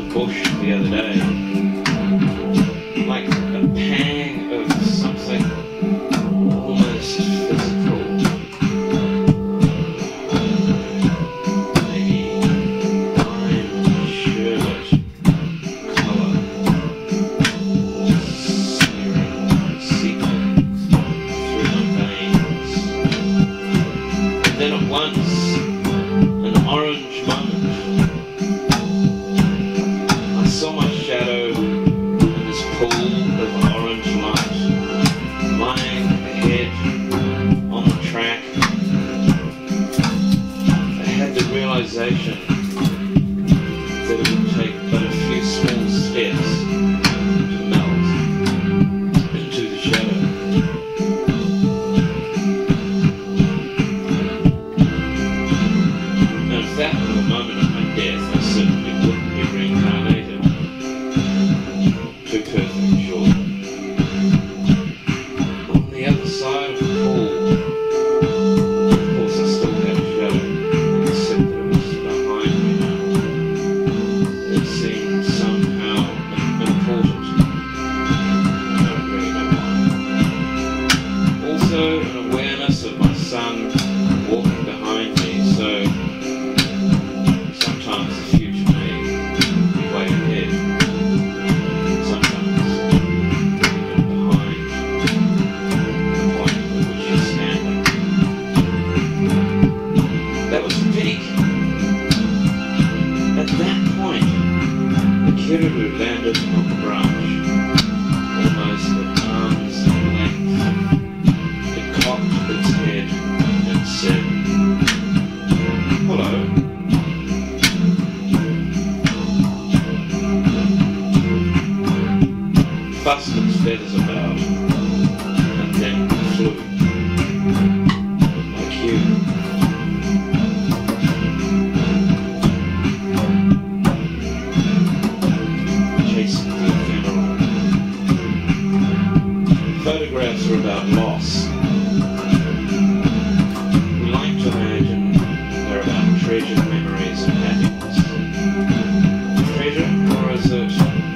bush the other day, like a pang of something almost physical. Maybe lime, sherbet, colour, seeping through my veins. And then at once, an orange moment. I saw my shadow in this pool of orange light, lying ahead on the track. I had the realization that it would take but a few small steps to melt into the shadow. And if that were the moment of my death, I certainly wouldn't be reincarnated. Too perfect, sure. On the other side of the pool, of course I still had a shadow, except that it was behind me now. It seemed somehow important. I don't really know why. Also an awareness of my son walking behind me, so sometimes the future may be way ahead. Sometimes even behind the point at which you're standing. That was the peak. At that point, the caribou landed on the branch, almost at arm's length. It cocked its head and said, "Hello." Fussed its feathers about, and then flew, like you. Chasing the ephemeral. Photographs are about loss. We like to imagine they're about treasured memories and happiness. Treasure, or is it...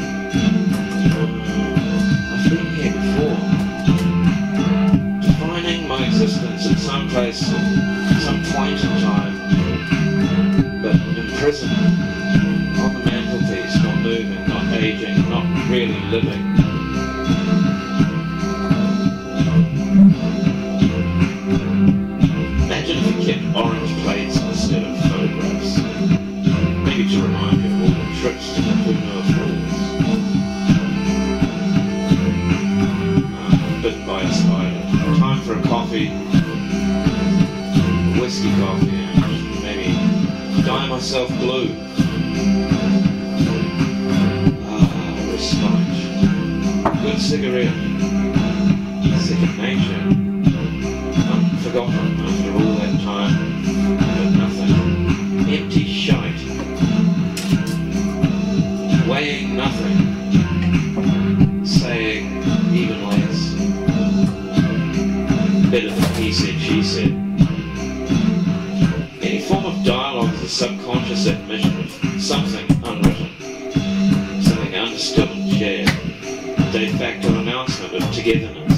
I've been here before. Defining my existence at some place, some point in time, but imprisoned on the mantelpiece, not moving, not aging, not really living. Imagine if you kept orange plates instead of photographs. Maybe to remind you of all the trips to the Puna Falls. Bitten by a spider. Time for a coffee, a whiskey coffee, and maybe dye myself blue. Respite. Good cigarette. Second nature. Unforgotten after all that time, but nothing. Empty shite. Weighing nothing. Saying even less. Better than he said, she said. Any form of dialogue is a subconscious admission of something unwritten, something understood and shared, a de facto announcement of togetherness.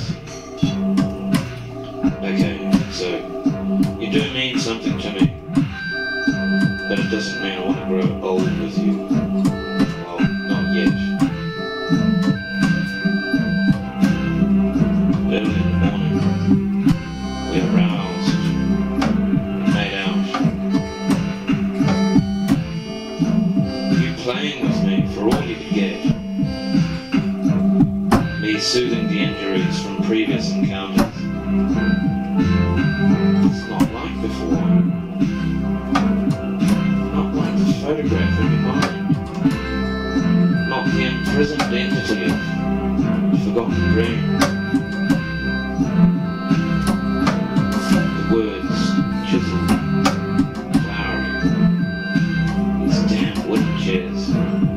Okay, so you do mean something to me, but it doesn't mean I want to grow old with you. Well, not yet. Early in the morning, we aroused, made out. You playing with me for all you could get. Me soothing the injuries from previous encounters. It's not like before. Not like the photograph in your mind. Not the imprisoned entity of forgotten dream. The words chiseled, flowery. These damn wooden chairs.